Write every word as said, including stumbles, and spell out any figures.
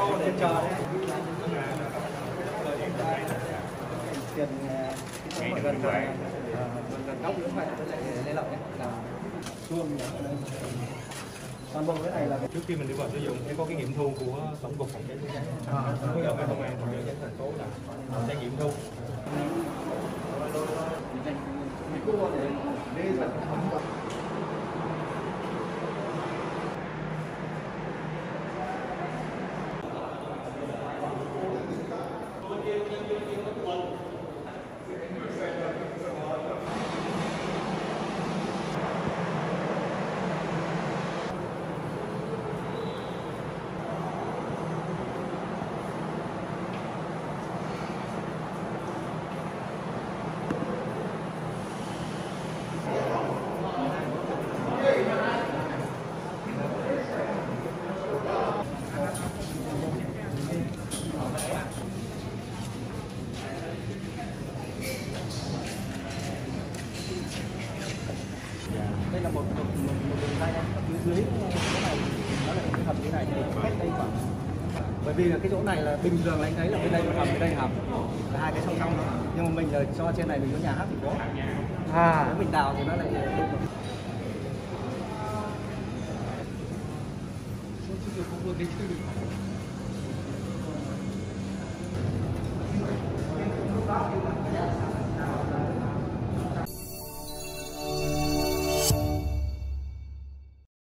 để chờ đấy. Tiền cái gần gần gần góc cũng phải lên lậu nhé, là chuông toàn bộ cái này là trước khi mình đi vào sử dụng phải có cái nghiệm thu của tổng cục phòng cháy chữa cháy, phối hợp với công an phòng cháy chữa cháy thành phố là sẽ nghiệm thu. Đây là một một một, một đường dây ở phía dưới cái này, nó là cái hầm như này thì cách đây khoảng, bởi vì là cái chỗ này là bình thường là anh thấy là bên đây hầm, bên đây hầm là hai cái song song đó, nhưng mà mình là cho trên này mình có nhà hát thành phố, à nếu mình đào thì nó lại đụng vào.